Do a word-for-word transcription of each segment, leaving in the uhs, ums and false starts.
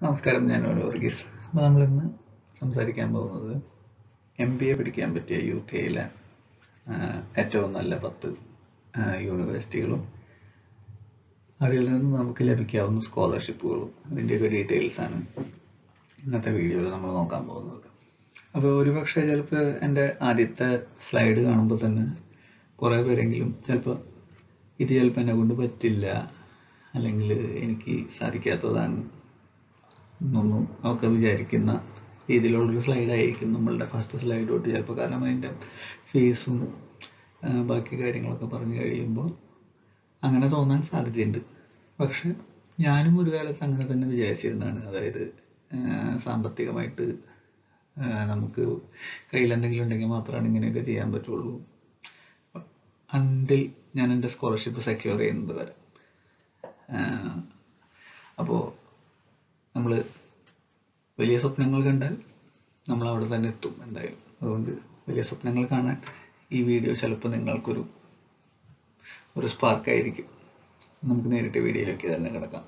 നമസ്കാരം, ഞാൻ വർഗീസ്. അപ്പോൾ നമ്മളിന്ന് സംസാരിക്കാൻ പോകുന്നത് എം ബി എ പഠിക്കാൻ പറ്റിയ യു കെയിലെ ഏറ്റവും നല്ല പത്ത് യൂണിവേഴ്സിറ്റികളും അതിൽ നിന്ന് നമുക്ക് ലഭിക്കാവുന്ന സ്കോളർഷിപ്പുകളും അതിൻ്റെയൊക്കെ ഡീറ്റെയിൽസാണ് ഇന്നത്തെ വീഡിയോയിൽ നമ്മൾ നോക്കാൻ പോകുന്നത്. അപ്പോൾ ഒരുപക്ഷെ ചിലപ്പോൾ എൻ്റെ ആദ്യത്തെ സ്ലൈഡ് കാണുമ്പോൾ തന്നെ കുറേ പേരെങ്കിലും ചിലപ്പോൾ ഇത് ചിലപ്പോൾ എന്നെ കൊണ്ട് പറ്റില്ല, അല്ലെങ്കിൽ എനിക്ക് സാധിക്കാത്തതാണ് എന്നൊന്നും ഒക്കെ വിചാരിക്കുന്ന രീതിയിലുള്ളൊരു സ്ലൈഡായിരിക്കും നമ്മളുടെ ഫസ്റ്റ് സ്ലൈഡ് തൊട്ട് ചിലപ്പോൾ. കാരണം അതിൻ്റെ ഫീസും ബാക്കി കാര്യങ്ങളൊക്കെ പറഞ്ഞു കഴിയുമ്പോൾ അങ്ങനെ തോന്നാൻ സാധ്യതയുണ്ട്. പക്ഷെ ഞാനും ഒരു കാലത്ത് അങ്ങനെ തന്നെ വിചാരിച്ചിരുന്നതാണ്. അതായത് സാമ്പത്തികമായിട്ട് നമുക്ക് കയ്യിൽ എന്തെങ്കിലും ഉണ്ടെങ്കിൽ മാത്രമാണ് ഇങ്ങനെയൊക്കെ ചെയ്യാൻ പറ്റുള്ളൂ, അണ്ടിൽ ഞാൻ എൻ്റെ സ്കോളർഷിപ്പ് സെക്യൂർ ചെയ്യുന്നത് വരെ. അപ്പോൾ നമ്മൾ വലിയ സ്വപ്നങ്ങൾ കണ്ടാൽ നമ്മൾ അവിടെ തന്നെ എത്തും എന്തായാലും. അതുകൊണ്ട് വലിയ സ്വപ്നങ്ങൾ കാണാൻ ഈ വീഡിയോ ചിലപ്പോൾ നിങ്ങൾക്കൊരു ഒരു സ്പാർക്കായിരിക്കും. നമുക്ക് നേരിട്ട് വീഡിയോയിലേക്ക് തന്നെ കിടക്കാം.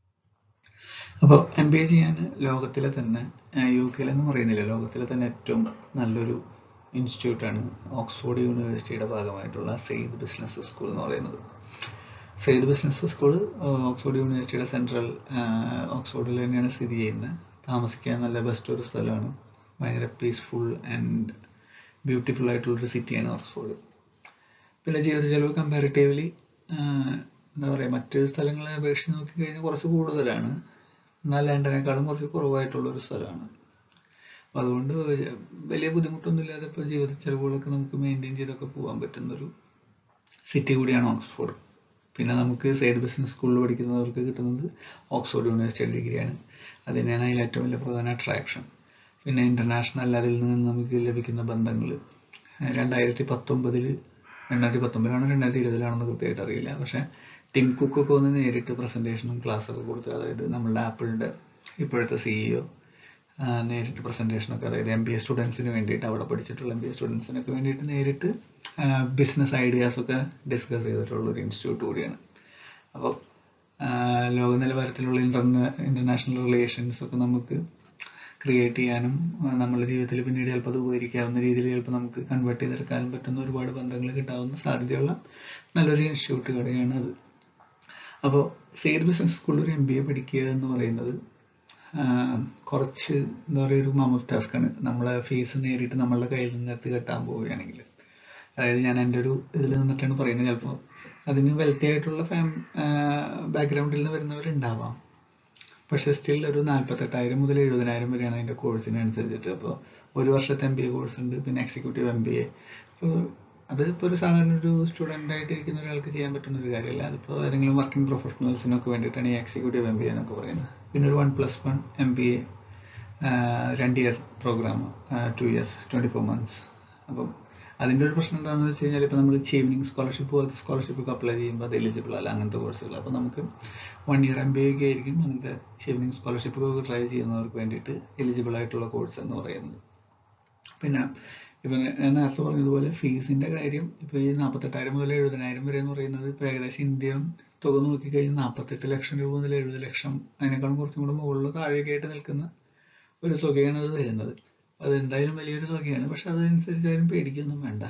അപ്പോൾ എം ബി എ ചെയ്യാൻ ലോകത്തിലെ തന്നെ, യു കെയിലെന്ന് പറയുന്നില്ല, ലോകത്തിലെ തന്നെ ഏറ്റവും നല്ലൊരു ഇൻസ്റ്റിറ്റ്യൂട്ടാണ് ഓക്സ്ഫോർഡ് യൂണിവേഴ്സിറ്റിയുടെ ഭാഗമായിട്ടുള്ള സെയ്ദ് ബിസിനസ് സ്കൂൾ എന്ന് പറയുന്നത്. സെയ്ദ് ബിസിനസ് സ്കൂൾ ഓക്സ്ഫോർഡ് യൂണിവേഴ്സിറ്റിയുടെ സെൻട്രൽ ഓക്സ്ഫോർഡിൽ തന്നെയാണ് സ്ഥിതി ചെയ്യുന്നത്. താമസിക്കാൻ നല്ല ബെസ്റ്റ് ഒരു സ്ഥലമാണ്. ഭയങ്കര പീസ്ഫുൾ ആൻഡ് ബ്യൂട്ടിഫുൾ ആയിട്ടുള്ളൊരു സിറ്റിയാണ് ഓക്സ്ഫോർഡ്. പിന്നെ ജീവിത ചെലവ് കമ്പാരിറ്റീവ്ലി എന്താ പറയുക, മറ്റ് സ്ഥലങ്ങളെ അപേക്ഷിച്ച് നോക്കിക്കഴിഞ്ഞാൽ കുറച്ച് കൂടുതലാണ്, എന്നാൽ ലണ്ടനേക്കാളും കുറച്ച് കുറവായിട്ടുള്ളൊരു സ്ഥലമാണ്. അപ്പോൾ അതുകൊണ്ട് വലിയ ബുദ്ധിമുട്ടൊന്നും ഇല്ലാതെ ഇപ്പോൾ ജീവിത ചെലവുകളൊക്കെ നമുക്ക് മെയിൻറ്റെയിൻ ചെയ്തൊക്കെ പോകാൻ പറ്റുന്നൊരു സിറ്റി കൂടിയാണ് ഓക്സ്ഫോർഡ്. പിന്നെ നമുക്ക് സെയ്ദ് ബിസിനസ് സ്കൂളിൽ പഠിക്കുന്നവർക്ക് കിട്ടുന്നത് ഓക്സ്ഫോർഡ് യൂണിവേഴ്സിറ്റി ഡിഗ്രിയാണ്. അത് തന്നെയാണ് അതിൽ ഏറ്റവും വലിയ പ്രധാന അട്രാക്ഷൻ. പിന്നെ ഇൻ്റർനാഷണൽ അതിൽ നിന്ന് നമുക്ക് ലഭിക്കുന്ന ബന്ധങ്ങൾ രണ്ടായിരത്തി പത്തൊമ്പതിൽ രണ്ടായിരത്തി പത്തൊമ്പതിലാണോ രണ്ടായിരത്തി ഇരുപതിലാണെന്ന് കൃത്യമായിട്ട് അറിയില്ല. പക്ഷേ ടിം കുക്കൊക്കെ ഒന്ന് നേരിട്ട് പ്രസൻറ്റേഷനും ക്ലാസ്സൊക്കെ കൊടുത്ത്, അതായത് നമ്മളുടെ ആപ്പിളിൻ്റെ ഇപ്പോഴത്തെ സിഇഒ നേരിട്ട് പ്രസൻറ്റേഷനൊക്കെ, അതായത് എം ബി എ സ്റ്റുഡൻസിന് വേണ്ടിയിട്ട്, അവിടെ പഠിച്ചിട്ടുള്ള എം ബി എ സ്റ്റുഡൻസിനൊക്കെ വേണ്ടിയിട്ട് നേരിട്ട് ബിസിനസ് ഐഡിയാസൊക്കെ ഡിസ്കസ് ചെയ്തിട്ടുള്ളൊരു ഇൻസ്റ്റിറ്റ്യൂട്ട് കൂടിയാണ്. അപ്പോൾ ലോക നിലവാരത്തിലുള്ള ഇൻ്റർനാ ഇൻ്റർനാഷണൽ റിലേഷൻസ് ഒക്കെ നമുക്ക് ക്രിയേറ്റ് ചെയ്യാനും നമ്മുടെ ജീവിതത്തിൽ പിന്നീട് ചിലപ്പോൾ അത് ഉപകരിക്കാവുന്ന രീതിയിൽ ചിലപ്പോൾ നമുക്ക് കൺവേർട്ട് ചെയ്തെടുക്കാനും പറ്റുന്ന ഒരുപാട് ബന്ധങ്ങൾ കിട്ടാവുന്ന സാധ്യതയുള്ള നല്ലൊരു ഇൻസ്റ്റിറ്റ്യൂട്ട് കൂടിയാണ് അത്. അപ്പോൾ സെയ്ദ് ബിസിനസ് സ്കൂളിൽ ഒരു എം ബി എ പഠിക്കുക എന്ന് പറയുന്നത് കുറച്ച് എന്താ പറയുക, ഒരു മാമൂൽ ടാസ്ക്കാണ്. നമ്മളെ ഫീസ് നേരിട്ട് നമ്മളുടെ കയ്യിൽ നിന്ന് എടുത്ത് കെട്ടാൻ പോവുകയാണെങ്കിൽ, അതായത് ഞാൻ എൻ്റെ ഒരു ഇതിൽ നിന്നിട്ടാണ് പറയുന്നത്, ചിലപ്പോൾ അതിന് വെൽത്തി ആയിട്ടുള്ള ഫാം ബാക്ക്ഗ്രൗണ്ടിൽ നിന്ന് വരുന്നവരുണ്ടാവാം. പക്ഷേ സ്റ്റിൽ ഒരു നാൽപ്പത്തെട്ടായിരം മുതൽ എഴുപതിനായിരം വരെയാണ് അതിൻ്റെ കോഴ്സിനനുസരിച്ചിട്ട്. അപ്പോൾ ഒരു വർഷത്തെ എം ബി എ കോഴ്സ് ഉണ്ട്, പിന്നെ എക്സിക്യൂട്ടീവ് എം ബി എ. അപ്പോൾ അതിപ്പോൾ ഒരു സാധാരണ ഒരു സ്റ്റുഡൻ്റ് ആയിട്ട് ഇരിക്കുന്ന ഒരാൾക്ക് ചെയ്യാൻ പറ്റുന്ന ഒരു കാര്യമല്ല. അതിപ്പോൾ ഏതെങ്കിലും വർക്കിംഗ് പ്രൊഫഷണൽസിനൊക്കെ വേണ്ടിയിട്ടാണ് ഈ എക്സിക്യൂട്ടീവ് എം ബി എ എന്നൊക്കെ പറയുന്നത്. പിന്നെ ഒരു one plus one M B A രണ്ട് year program, two years twenty four months. അപ്പം അതിൻ്റെ ഒരു പ്രശ്നം എന്താണെന്ന് വെച്ച് കഴിഞ്ഞാൽ, ഇപ്പോൾ നമ്മൾ ഈവനിങ് സ്കോളർഷിപ്പ് പോലത്തെ സ്കോളർഷിപ്പൊക്കെ അപ്ലൈ ചെയ്യുമ്പോൾ അത് എലിജിബിൾ അല്ല, അങ്ങനത്തെ കോഴ്സുകൾ. അപ്പോൾ നമുക്ക് one year M B A ഒക്കെ ആയിരിക്കും അങ്ങനത്തെ ഈവനിങ് സ്കോളർഷിപ്പൊക്കെ ട്രൈ ചെയ്യുന്നവർക്ക് വേണ്ടിയിട്ട് എലിജിബിൾ ആയിട്ടുള്ള കോഴ്സ് എന്ന് പറയുന്നത്. പിന്നെ ഇപ്പം ഞാൻ നേരത്തെ പറഞ്ഞതുപോലെ ഫീസിൻ്റെ കാര്യം, ഇപ്പോൾ ഈ നാൽപ്പത്തെട്ടായിരം മുതൽ എഴുപതിനായിരം വരെ എന്ന് പറയുന്നത് ഇപ്പോൾ ഏകദേശം ഇന്ത്യൻ തുക നോക്കിക്കഴിഞ്ഞാൽ നാൽപ്പത്തെട്ട് ലക്ഷം രൂപ മുതൽ എഴുപത് ലക്ഷം, അതിനേക്കാളും കുറച്ചും കൂടെ മുകളിൽ താഴേക്കായിട്ട് നിൽക്കുന്ന ഒരു തുകയാണ് അത് വരുന്നത്. അത് എന്തായാലും വലിയൊരു തുകയാണ്. പക്ഷെ അതനുസരിച്ച് അതിനും പേടിക്കൊന്നും വേണ്ട.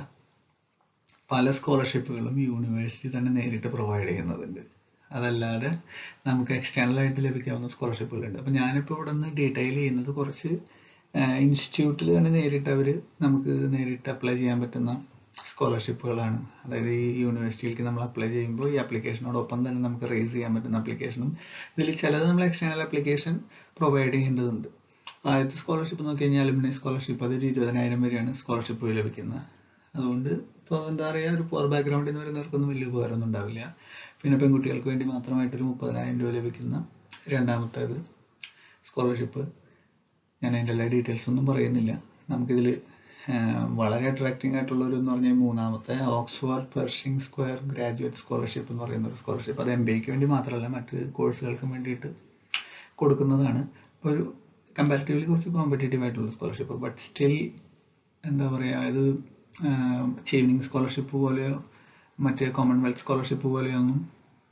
പല സ്കോളർഷിപ്പുകളും യൂണിവേഴ്സിറ്റി തന്നെ നേരിട്ട് പ്രൊവൈഡ് ചെയ്യുന്നതുണ്ട്. അതല്ലാതെ നമുക്ക് എക്സ്റ്റേണലായിട്ട് ലഭിക്കാവുന്ന സ്കോളർഷിപ്പുകളുണ്ട്. അപ്പോൾ ഞാനിപ്പോൾ ഇവിടെ നിന്ന് ഡീറ്റെയിൽ ചെയ്യുന്നത് കുറച്ച് ഇൻസ്റ്റിറ്റ്യൂട്ടിൽ തന്നെ നേരിട്ട് അവർ നമുക്ക് നേരിട്ട് അപ്ലൈ ചെയ്യാൻ പറ്റുന്ന സ്കോളർഷിപ്പുകളാണ്. അതായത് ഈ യൂണിവേഴ്സിറ്റിയിലേക്ക് നമ്മൾ അപ്ലൈ ചെയ്യുമ്പോൾ ഈ ആപ്ലിക്കേഷനോടൊപ്പം തന്നെ നമുക്ക് റേസ് ചെയ്യാൻ പറ്റുന്ന ആപ്ലിക്കേഷനും, ഇതിൽ ചിലത് നമ്മൾ എക്സ്റ്റേണൽ ആപ്ലിക്കേഷൻ പ്രൊവൈഡ് ചെയ്യേണ്ടതുണ്ട്. ആദ്യത്തെ സ്കോളർഷിപ്പ് നോക്കി കഴിഞ്ഞാൽ അലുമിനി സ്കോളർഷിപ്പ്, അതൊരു ഇരുപതിനായിരം വരെയാണ് സ്കോളർഷിപ്പ് ലഭിക്കുന്നത്. അതുകൊണ്ട് ഇപ്പോൾ എന്താ പറയുക, ഒരു പോർ ബാക്ക്ഗ്രൗണ്ടിൽ നിന്ന് വരുന്നവർക്കൊന്നും വലിയ ഉപകാരമൊന്നും ഉണ്ടാവില്ല. പിന്നെ പെൺകുട്ടികൾക്ക് വേണ്ടി മാത്രമായിട്ടൊരു മുപ്പതിനായിരം രൂപ ലഭിക്കുന്ന രണ്ടാമത്തേത് സ്കോളർഷിപ്പ്, ഞാൻ അതിൻ്റെ എല്ലാ ഡീറ്റെയിൽസ് ഒന്നും പറയുന്നില്ല. നമുക്കിതിൽ വളരെ അട്രാക്റ്റിംഗ് ആയിട്ടുള്ളൊരു എന്ന് പറഞ്ഞാൽ മൂന്നാമത്തെ Oxford Pershing Square graduate scholarship എന്ന് പറയുന്ന ഒരു സ്കോളർഷിപ്പ്. അത് എം ബി എക്ക് വേണ്ടി മാത്രമല്ല, മറ്റ് കോഴ്സുകൾക്കും വേണ്ടിയിട്ട് കൊടുക്കുന്നതാണ്. ഒരു കമ്പാരിറ്റീവ്ലി കുറച്ച് കോമ്പറ്റേറ്റീവ് ആയിട്ടുള്ള സ്കോളർഷിപ്പ്, ബട്ട് സ്റ്റിൽ എന്താ പറയുക, ഇത് ഈവനിങ് സ്കോളർഷിപ്പ് പോലെയോ മറ്റേ കോമൺവെൽത്ത് സ്കോളർഷിപ്പ് പോലെയൊന്നും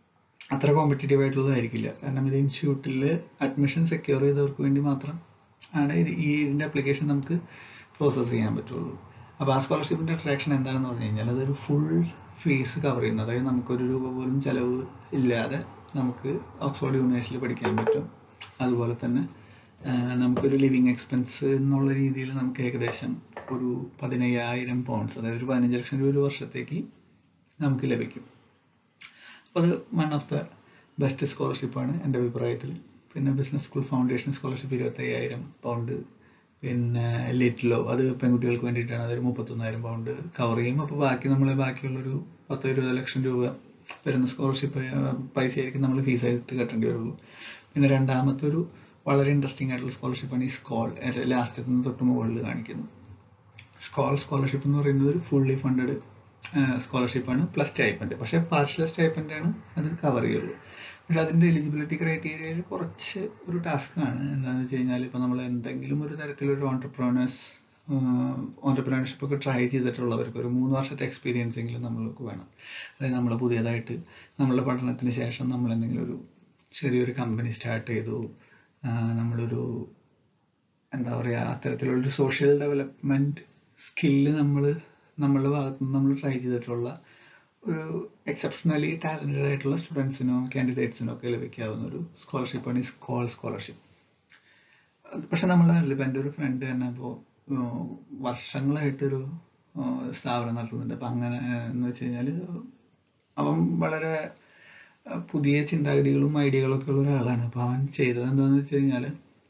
അത്ര കോമ്പറ്റേറ്റീവ് ആയിട്ടുള്ളതായിരിക്കില്ല. കാരണം ഇത് ഇൻസ്റ്റിറ്റ്യൂട്ടിൽ അഡ്മിഷൻ സെക്യൂർ ചെയ്തവർക്ക് വേണ്ടി മാത്രം ആണ് ഇത് ഈ ഇതിൻ്റെ അപ്ലിക്കേഷൻ നമുക്ക് പ്രോസസ്സ് ചെയ്യാൻ പറ്റുള്ളൂ. അപ്പോൾ ആ സ്കോളർഷിപ്പിൻ്റെ അട്രാക്ഷൻ എന്താണെന്ന് പറഞ്ഞു കഴിഞ്ഞാൽ അതൊരു ഫുൾ ഫീസ് കവർ ചെയ്യുന്നു. അതായത് നമുക്കൊരു രൂപ പോലും ചിലവ് ഇല്ലാതെ നമുക്ക് ഓക്സ്ഫോർഡ് യൂണിവേഴ്സിറ്റിയിൽ പഠിക്കാൻ പറ്റും. അതുപോലെ തന്നെ നമുക്കൊരു ലിവിങ് എക്സ്പെൻസ് എന്നുള്ള രീതിയിൽ നമുക്ക് ഏകദേശം ഒരു പതിനയ്യായിരം പൗണ്ട്സ്, അതായത് ഒരു പതിനഞ്ച് ലക്ഷം രൂപ ഒരു വർഷത്തേക്ക് നമുക്ക് ലഭിക്കും. അപ്പോൾ അത് വൺ ഓഫ് ദ ബെസ്റ്റ് സ്കോളർഷിപ്പാണ് എൻ്റെ അഭിപ്രായത്തിൽ. പിന്നെ ബിസിനസ് സ്കൂൾ ഫൗണ്ടേഷൻ സ്കോളർഷിപ്പ് ഇരുപത്തയ്യായിരം പൗണ്ട്, പിന്നെ ലിറ്റ്ലോ അത് പെൺകുട്ടികൾക്ക് വേണ്ടിയിട്ടാണ്, അതൊരു മുപ്പത്തൊന്നായിരം പൗണ്ട് കവർ ചെയ്യും. അപ്പോൾ ബാക്കി നമ്മൾ ബാക്കിയുള്ളൊരു പത്തോ ഇരുപത് ലക്ഷം രൂപ വരുന്ന സ്കോളർഷിപ്പ് പൈസ ആയിരിക്കും നമ്മൾ ഫീസായിട്ട് കെട്ടേണ്ടി വരുള്ളൂ. പിന്നെ രണ്ടാമത്തെ ഒരു വളരെ ഇൻട്രസ്റ്റിംഗ് ആയിട്ടുള്ള സ്കോളർഷിപ്പാണ് ഈ സ്കോൾ, ലാസ്റ്റത്തിൽ നിന്ന് തൊട്ട് മുകളിൽ കാണിക്കുന്നത്. സ്കോൾ സ്കോളർഷിപ്പ് എന്ന് പറയുന്നത് ഒരു ഫുള്ളി ഫണ്ടഡ് സ്കോളർഷിപ്പാണ് പ്ലസ് സ്റ്റൈപ്പൻഡ്. പക്ഷേ പാർഷ്യൽ സ്റ്റൈപ്പൻഡാണ് അത് കവർ ചെയ്യുള്ളൂ. പക്ഷേ അതിൻ്റെ എലിജിബിലിറ്റി ക്രൈറ്റീരിയയിൽ കുറച്ച് ഒരു ടാസ്ക്കാണ്. എന്താണെന്ന് വെച്ച് കഴിഞ്ഞാൽ ഇപ്പോൾ നമ്മൾ എന്തെങ്കിലും ഒരു തരത്തിലൊരു ഓൺടർപ്രണേഴ്സ് ഓൺടർപ്രണർഷിപ്പ് ഒക്കെ ട്രൈ ചെയ്തിട്ടുള്ളവർക്ക് ഒരു മൂന്ന് വർഷത്തെ എക്സ്പീരിയൻസ് എങ്കിലും നമ്മൾക്ക് വേണം. അതായത് നമ്മൾ പുതിയതായിട്ട് നമ്മളുടെ പഠനത്തിന് ശേഷം നമ്മൾ എന്തെങ്കിലും ഒരു ചെറിയൊരു കമ്പനി സ്റ്റാർട്ട് ചെയ്തു, നമ്മളൊരു എന്താ പറയുക അത്തരത്തിലുള്ളൊരു സോഷ്യൽ ഡെവലപ്മെൻറ്റ് സ്കില്ല് നമ്മൾ നമ്മളുടെ ഭാഗത്തു നിന്ന് നമ്മൾ ട്രൈ ചെയ്തിട്ടുള്ള ഒരു എക്സെപ്ഷണലി ടാലൻറ്റഡ് ആയിട്ടുള്ള സ്റ്റുഡൻസിനോ കാൻഡിഡേറ്റ്സിനോ ഒക്കെ ലഭിക്കാവുന്ന ഒരു സ്കോളർഷിപ്പാണ് ഈ സ്കോൾ സ്കോളർഷിപ്പ്. പക്ഷെ നമ്മുടെ നാട്ടിൽ ഇപ്പം എൻ്റെ ഒരു ഫ്രണ്ട് തന്നെ ഇപ്പോൾ വർഷങ്ങളായിട്ടൊരു സ്ഥാപനം നടത്തുന്നുണ്ട്. അപ്പം അങ്ങനെ എന്ന് വെച്ച് കഴിഞ്ഞാൽ അവൻ വളരെ പുതിയ ചിന്താഗതികളും ഐഡിയകളൊക്കെ ഉള്ള ഒരാളാണ്. അപ്പോൾ അവൻ ചെയ്തത് എന്താണെന്ന് വെച്ച് കഴിഞ്ഞാൽ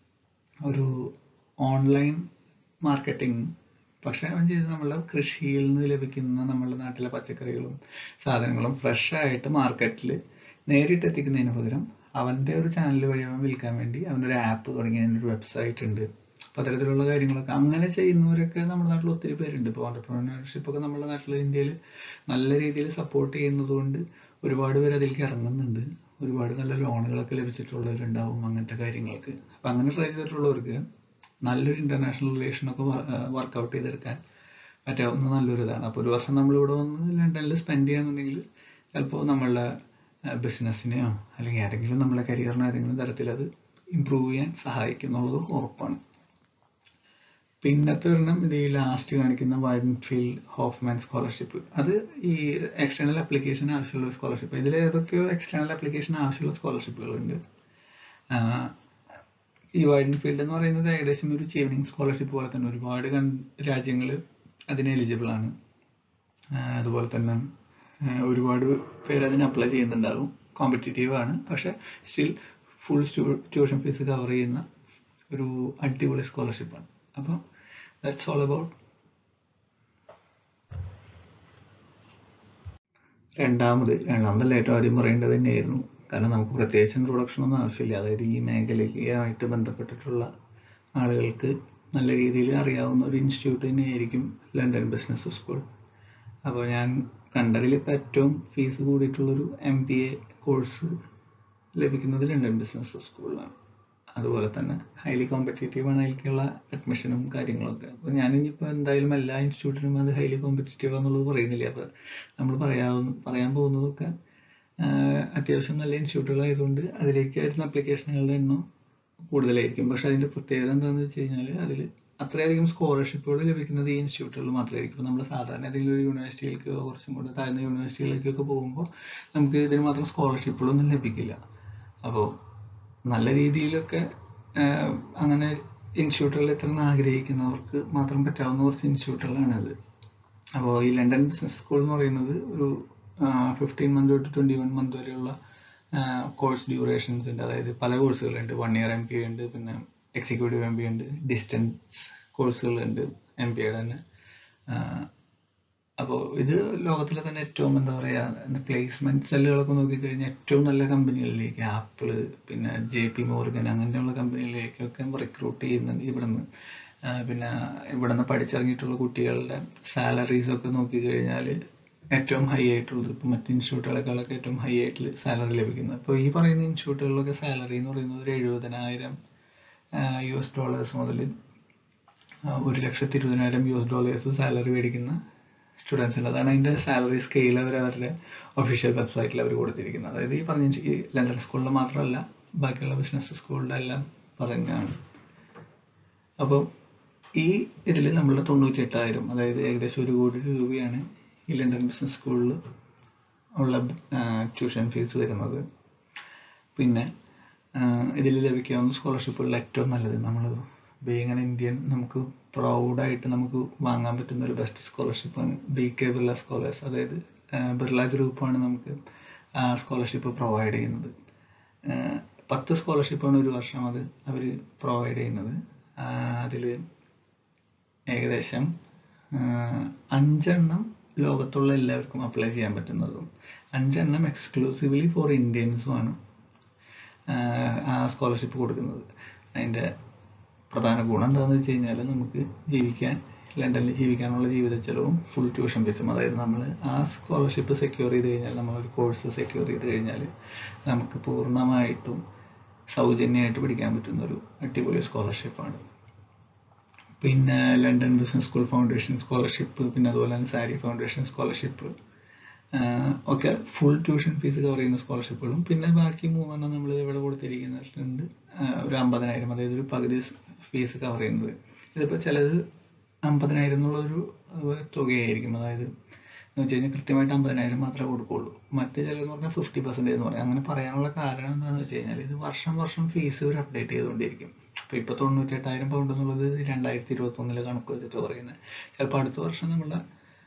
ഒരു ഓൺലൈൻ മാർക്കറ്റിംഗ്, പക്ഷെ അവൻ ചെയ്തത് നമ്മളുടെ കൃഷിയിൽ നിന്ന് ലഭിക്കുന്ന നമ്മളുടെ നാട്ടിലെ പച്ചക്കറികളും സാധനങ്ങളും ഫ്രഷായിട്ട് മാർക്കറ്റിൽ നേരിട്ട് എത്തിക്കുന്നതിന് പകരം അവൻ്റെ ഒരു ചാനൽ വഴി അവൻ വിൽക്കാൻ വേണ്ടി അവനൊരു ആപ്പ് തുടങ്ങി, അതിനൊരു വെബ്സൈറ്റ് ഉണ്ട്. അപ്പോൾ അത്തരത്തിലുള്ള കാര്യങ്ങളൊക്കെ അങ്ങനെ ചെയ്യുന്നവരൊക്കെ നമ്മുടെ നാട്ടിൽ ഒത്തിരി പേരുണ്ട്. ഇപ്പോൾ ഓൺടർപ്രണർഷിപ്പൊക്കെ നമ്മുടെ നാട്ടിൽ ഇന്ത്യയിൽ നല്ല രീതിയിൽ സപ്പോർട്ട് ചെയ്യുന്നതുകൊണ്ട് ഒരുപാട് പേര് അതിലേക്ക് ഇറങ്ങുന്നുണ്ട്. ഒരുപാട് നല്ല ലോണുകളൊക്കെ ലഭിച്ചിട്ടുള്ളവരുണ്ടാവും അങ്ങനത്തെ കാര്യങ്ങൾക്ക്. അപ്പം അങ്ങനെ ട്രൈ ചെയ്തിട്ടുള്ളവർക്ക് നല്ലൊരു ഇൻ്റർനാഷണൽ റിലേഷനൊക്കെ വർക്കൗട്ട് ചെയ്തെടുക്കാൻ പറ്റാവുന്ന നല്ലൊരു ഇതാണ്. അപ്പോൾ ഒരു വർഷം നമ്മളിവിടെ വന്ന് ലണ്ടനിൽ സ്പെൻഡ് ചെയ്യാന്നുണ്ടെങ്കിൽ ചിലപ്പോൾ നമ്മളുടെ ബിസിനസ്സിനെയോ അല്ലെങ്കിൽ ഏതെങ്കിലും നമ്മളെ കരിയറിനോ ഏതെങ്കിലും തരത്തിൽ അത് ഇമ്പ്രൂവ് ചെയ്യാൻ സഹായിക്കുന്നുള്ളത് ഉറപ്പാണ്. പിന്നത്തെ ഒരെണ്ണം ഇത് ഈ ലാസ്റ്റ് കാണിക്കുന്ന വൈഡൻഫീൽഡ് ഹോഫ്മാൻ സ്കോളർഷിപ്പ്. അത് ഈ എക്സ്റ്റേണൽ ആപ്ലിക്കേഷൻ ആവശ്യമുള്ള സ്കോളർഷിപ്പ്. ഇതിൽ ഏതൊക്കെയോ എക്സ്റ്റേണൽ ആപ്ലിക്കേഷൻ ആവശ്യമുള്ള സ്കോളർഷിപ്പുകളുണ്ട്. ഈ വൈഡൻഫീൽഡ് എന്ന് പറയുന്നത് ഏകദേശം ഒരു ചീവനിങ് സ്കോളർഷിപ്പ് പോലെ തന്നെ ഒരുപാട് രാജ്യങ്ങൾ അതിന് എലിജിബിൾ ആണ്. അതുപോലെ തന്നെ ഒരുപാട് പേര് അതിന് അപ്ലൈ ചെയ്യുന്നുണ്ടാകും. കോമ്പറ്റേറ്റീവ് ആണ്, പക്ഷെ still full tuition fees cover ചെയ്യുന്ന ഒരു അടിപൊളി സ്കോളർഷിപ്പാണ്. അപ്പോൾ ദാറ്റ്സ് ഓൾ അബൌട്ട്. രണ്ടാമത് രണ്ടാമതല്ല ഏറ്റവും ആദ്യം പറയേണ്ടത് തന്നെയായിരുന്നു. കാരണം നമുക്ക് പ്രത്യേകിച്ച് ഇൻട്രൊഡക്ഷൻ ഒന്നും ആവശ്യമില്ല. അതായത് ഈ മേഖലയുമായിട്ട് ബന്ധപ്പെട്ടിട്ടുള്ള ആളുകൾക്ക് നല്ല രീതിയിൽ അറിയാവുന്ന ഒരു ഇൻസ്റ്റിറ്റ്യൂട്ട് തന്നെയായിരിക്കും ലണ്ടൻ ബിസിനസ് സ്കൂൾ. അപ്പോൾ ഞാൻ കണ്ടതിൽ ഇപ്പോൾ ഏറ്റവും ഫീസ് കൂടിയിട്ടുള്ളൊരു എം ബി എ കോഴ്സ് ലഭിക്കുന്നത് ലണ്ടൻ ബിസിനസ് സ്കൂളിലാണ്. അതുപോലെ തന്നെ ഹൈലി കോമ്പറ്റേറ്റീവ് ആണ് അതിലേക്കുള്ള അഡ്മിഷനും കാര്യങ്ങളൊക്കെ. അപ്പോൾ ഞാനിനിയിപ്പോൾ എന്തായാലും എല്ലാ ഇൻസ്റ്റിറ്റ്യൂട്ടിനും അത് ഹൈലി കോമ്പറ്റേറ്റീവ് എന്നുള്ളത് പറയുന്നില്ല. അപ്പോൾ നമ്മൾ പറയാവുന്ന പറയാൻ പോകുന്നതൊക്കെ അത്യാവശ്യം നല്ല ഇൻസ്റ്റിറ്റ്യൂട്ടുകളായതുകൊണ്ട് അതിലേക്ക് വരുന്ന ആപ്ലിക്കേഷനുകളുടെ എണ്ണം കൂടുതലായിരിക്കും. പക്ഷെ അതിൻ്റെ പ്രത്യേകത എന്താണെന്ന് വെച്ച് കഴിഞ്ഞാൽ അതിൽ അത്രയധികം സ്കോളർഷിപ്പുകൾ ലഭിക്കുന്നത് ഈ ഇൻസ്റ്റിറ്റ്യൂട്ടുകൾ മാത്രമായിരിക്കും. ഇപ്പോൾ നമ്മൾ സാധാരണ ഏതെങ്കിലും ഒരു യൂണിവേഴ്സിറ്റിയിലേക്ക് കുറച്ചും കൂടെ താഴ്ന്ന യൂണിവേഴ്സിറ്റികളിലേക്കൊക്കെ പോകുമ്പോൾ നമുക്ക് ഇതിന് മാത്രം സ്കോളർഷിപ്പുകളൊന്നും ലഭിക്കില്ല. അപ്പോൾ നല്ല രീതിയിലൊക്കെ അങ്ങനെ ഇൻസ്റ്റിറ്റ്യൂട്ടുകളിൽ എത്തണമെന്ന് ആഗ്രഹിക്കുന്നവർക്ക് മാത്രം പറ്റാവുന്ന കുറച്ച് ഇൻസ്റ്റിറ്റ്യൂട്ടുകളാണത്. അപ്പോൾ ഈ ലണ്ടൻ ബിസിനസ് സ്കൂൾ എന്ന് പറയുന്നത് ഒരു ഫിഫ്റ്റീൻ മന്ത് തൊട്ട് ട്വൻറ്റി വൺ മന്ത് വരെയുള്ള കോഴ്സ് ഡ്യൂറേഷൻസ് ഉണ്ട്. അതായത് പല കോഴ്സുകളുണ്ട്. One year M B A ഉണ്ട്, പിന്നെ എക്സിക്യൂട്ടീവ് എം ബി എ ഉണ്ട്, ഡിസ്റ്റൻസ് കോഴ്സുകളുണ്ട് എം ബി എയുടെ തന്നെ. അപ്പോൾ ഇത് ലോകത്തിലെ തന്നെ ഏറ്റവും എന്താ പറയുക പ്ലേസ്മെൻറ്റ് സെല്ലുകളൊക്കെ നോക്കിക്കഴിഞ്ഞാൽ ഏറ്റവും നല്ല കമ്പനികളിലേക്ക് ആപ്പിൾ, പിന്നെ ജെ പി മോർഗൻ അങ്ങനെയുള്ള കമ്പനികളിലേക്കൊക്കെ റിക്രൂട്ട് ചെയ്യുന്നുണ്ട് ഇവിടെ നിന്ന്. പിന്നെ ഇവിടെ നിന്ന് പഠിച്ചിറങ്ങിയിട്ടുള്ള കുട്ടികളുടെ സാലറീസൊക്കെ നോക്കിക്കഴിഞ്ഞാൽ ഏറ്റവും ഹൈ ആയിട്ടുള്ളത് ഇപ്പോൾ മറ്റ് ഇൻസ്റ്റിറ്റ്യൂട്ടുകളെക്കാളൊക്കെ ഏറ്റവും ഹൈ ആയിട്ട് സാലറി ലഭിക്കുന്നത്. അപ്പോൾ ഈ പറയുന്ന ഇൻസ്റ്റിറ്റ്യൂട്ടുകളിലൊക്കെ സാലറി എന്ന് പറയുന്നത് ഒരു എഴുപതിനായിരം യു എസ് ഡോളേഴ്സ് മുതൽ ഒരു ലക്ഷത്തി ഇരുപതിനായിരം യു എസ് ഡോളേഴ്സ് സാലറി മേടിക്കുന്ന സ്റ്റുഡൻസിൻ്റെ. അതാണ് അതിൻ്റെ സാലറി സ്കെയിൽ അവർ അവരുടെ ഒഫീഷ്യൽ വെബ്സൈറ്റിൽ അവർ കൊടുത്തിരിക്കുന്നത്. അതായത് ഈ പറഞ്ഞ ഈ ലണ്ടൻ സ്കൂളിൽ മാത്രമല്ല ബാക്കിയുള്ള ബിസിനസ് സ്കൂളിൻ്റെ എല്ലാം പറഞ്ഞാണ്. അപ്പോൾ ഈ ഇതിൽ നമ്മൾ തൊണ്ണൂറ്റി എട്ടായിരം അതായത് ഏകദേശം ഒരു കോടി രൂപയാണ് ഈ ലണ്ടൻ ബിസിനസ് സ്കൂളിൽ ഉള്ള ട്യൂഷൻ ഫീസ് വരുന്നത്. പിന്നെ ഇതിൽ ലഭിക്കാവുന്ന സ്കോളർഷിപ്പുകളിൽ ഏറ്റവും നല്ലത്, നമ്മൾ ബീയിങ് ആൻ ഇന്ത്യൻ നമുക്ക് പ്രൗഡായിട്ട് നമുക്ക് വാങ്ങാൻ പറ്റുന്ന ഒരു ബെസ്റ്റ് സ്കോളർഷിപ്പാണ് ബി കെ ബിർള സ്കോളേഴ്സ്. അതായത് ബിർള ഗ്രൂപ്പാണ് നമുക്ക് ആ സ്കോളർഷിപ്പ് പ്രൊവൈഡ് ചെയ്യുന്നത്. പത്ത് സ്കോളർഷിപ്പാണ് ഒരു വർഷം അത് അവർ പ്രൊവൈഡ് ചെയ്യുന്നത്. അതിൽ ഏകദേശം അഞ്ചെണ്ണം ലോകത്തുള്ള എല്ലാവർക്കും അപ്ലൈ ചെയ്യാൻ പറ്റുന്നതും അഞ്ചെണ്ണം എക്സ്ക്ലൂസീവ്ലി ഫോർ ഇന്ത്യൻസുമാണ് ആ സ്കോളർഷിപ്പ് കൊടുക്കുന്നത്. അതിൻ്റെ പ്രധാന ഗുണം എന്താണെന്ന് വെച്ച് കഴിഞ്ഞാൽ നമുക്ക് ജീവിക്കാൻ ലണ്ടനിൽ ജീവിക്കാനുള്ള ജീവിത ചെലവും ഫുൾ ട്യൂഷൻ ഫീസും. അതായത് നമ്മൾ ആ സ്കോളർഷിപ്പ് സെക്യൂർ ചെയ്ത് കഴിഞ്ഞാൽ, നമ്മളൊരു കോഴ്സ് സെക്യൂർ ചെയ്ത് കഴിഞ്ഞാൽ നമുക്ക് പൂർണ്ണമായിട്ടും സൗജന്യമായിട്ട് പഠിക്കാൻ പറ്റുന്ന ഒരു അടിപൊളി സ്കോളർഷിപ്പാണ്. പിന്നെ London business school foundation scholarship, പിന്നെ അതുപോലെ തന്നെ സാരി ഫൗണ്ടേഷൻ സ്കോളർഷിപ്പ് ഒക്കെ ഫുൾ ട്യൂഷൻ ഫീസ് കവർ ചെയ്യുന്ന സ്കോളർഷിപ്പുകളും, പിന്നെ ബാക്കി മൂന്നെണ്ണം നമ്മൾ ഇവിടെ കൊടുത്തിരിക്കുന്നുണ്ട് ഒരു അമ്പതിനായിരം, അതായത് ഒരു പകുതി ഫീസ് കവർ ചെയ്യുന്നത്. ഇതിപ്പോൾ ചിലത് അമ്പതിനായിരം എന്നുള്ളൊരു തുകയായിരിക്കും, അതായത് എന്ന് വെച്ച് കഴിഞ്ഞാൽ കൃത്യമായിട്ട് അമ്പതിനായിരം മാത്രമേ കൊടുക്കുകയുള്ളൂ. മറ്റ് ചിലതെന്ന് പറഞ്ഞാൽ ഫിഫ്റ്റി പെർസെൻറ്റേജ് എന്ന് പറയാം. അങ്ങനെ പറയാനുള്ള കാരണം എന്താണെന്ന് വെച്ച് കഴിഞ്ഞാൽ ഇത് വർഷം വർഷം ഫീസ് ഇവർ അപ്ഡേറ്റ് ചെയ്തുകൊണ്ടിരിക്കും. അപ്പോൾ ഇപ്പോൾ തൊണ്ണൂറ്റെട്ടായിരം പൗണ്ട് എന്നുള്ളത് രണ്ടായിരത്തി ഇരുപത്തി ഒന്നിലെ കണക്ക് വെച്ചിട്ട് പറയുന്നത്. ചിലപ്പോൾ അടുത്ത വർഷം നമ്മളുടെ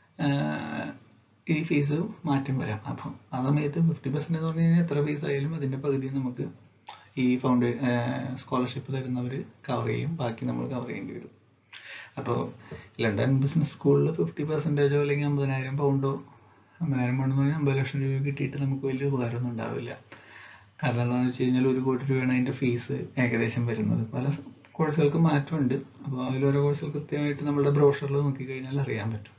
ഈ ഫീസ് മാറ്റം വരാം. അപ്പം ആ സമയത്ത് ഫിഫ്റ്റി പെർസെൻറ്റ് എന്ന് പറഞ്ഞു കഴിഞ്ഞാൽ എത്ര ഫീസ് ആയാലും അതിൻ്റെ പകുതി നമുക്ക് ഈ ഫൗണ്ടേ സ്കോളർഷിപ്പ് തരുന്നവർ കവർ ചെയ്യും, ബാക്കി നമ്മൾ കവർ ചെയ്യേണ്ടി വരും. അപ്പോൾ ലണ്ടൻ ബിസിനസ് സ്കൂളിൽ ഫിഫ്റ്റി പെർസെൻറ്റേജോ അല്ലെങ്കിൽ അമ്പതിനായിരം പൗണ്ടോ അമ്പതിനായിരം പൗണ്ട് എന്ന് പറഞ്ഞാൽ അമ്പത് ലക്ഷം രൂപ കിട്ടിയിട്ട് നമുക്ക് വലിയ ഉപകാരമൊന്നും ഉണ്ടാവില്ല. കാരണം എന്താണെന്ന് വെച്ച് കഴിഞ്ഞാൽ ഒരു കോടി രൂപയാണ് അതിൻ്റെ ഫീസ് ഏകദേശം വരുന്നത്. പല കോഴ്സുകൾക്ക് മാറ്റമുണ്ട്. അപ്പോൾ അതിലോരോ കോഴ്സുകൾ കൃത്യമായിട്ട് നമ്മുടെ ബ്രോഷറിൽ നോക്കിക്കഴിഞ്ഞാൽ അറിയാൻ പറ്റും.